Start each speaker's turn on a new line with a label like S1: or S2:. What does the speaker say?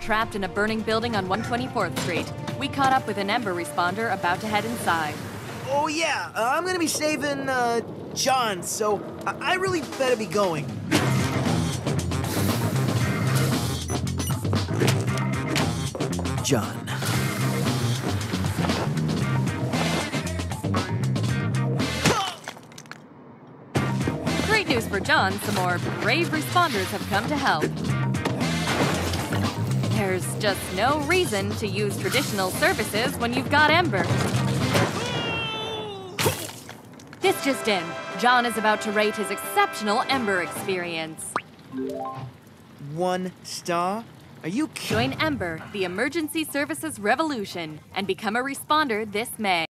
S1: trapped in a burning building on 124th Street. We caught up with an Embr responder about to head inside.
S2: Oh yeah, I'm gonna be saving, John, so I really better be going. John.
S1: Great news for John, some more brave responders have come to help. There's just no reason to use traditional services when you've got Embr. This just in. John is about to rate his exceptional Embr experience.
S2: 1 star? Are you
S1: Join Embr, the emergency services revolution, and become a responder this May.